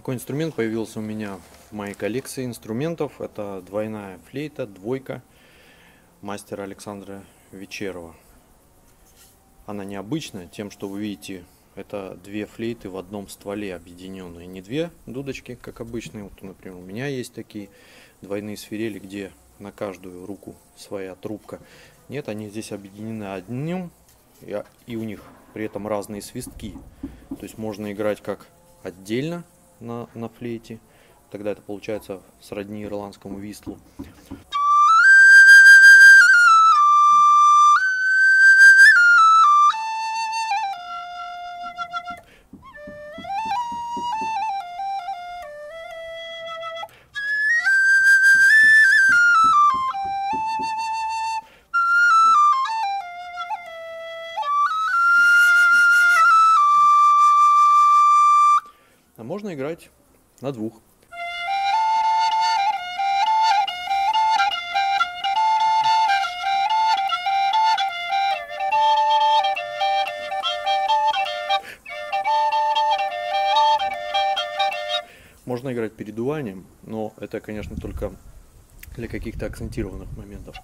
Такой инструмент появился у меня в моей коллекции инструментов. Это двойная флейта, двойка мастера Александра Вечерова. Она необычная тем, что вы видите, это две флейты в одном стволе объединенные. Не две дудочки, как обычные. Вот, например, у меня есть такие двойные свирели, где на каждую руку своя трубка. Нет, они здесь объединены одним, и у них при этом разные свистки. То есть можно играть как отдельно на флейте, тогда это получается сродни ирландскому вистлу. А можно играть на двух. Можно играть передуванием, но это, конечно, только для каких-то акцентированных моментов.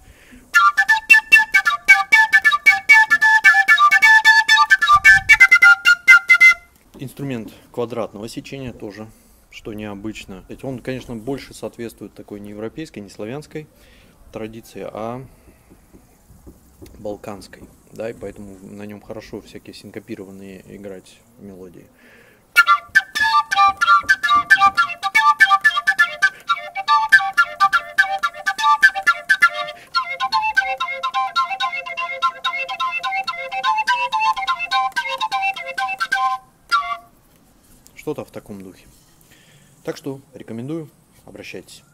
Инструмент квадратного сечения тоже, что необычно. Он, конечно, больше соответствует такой не европейской, не славянской традиции, а балканской. Да, и поэтому на нем хорошо всякие синкопированные играть мелодии. Что-то в таком духе. Так что рекомендую, обращайтесь.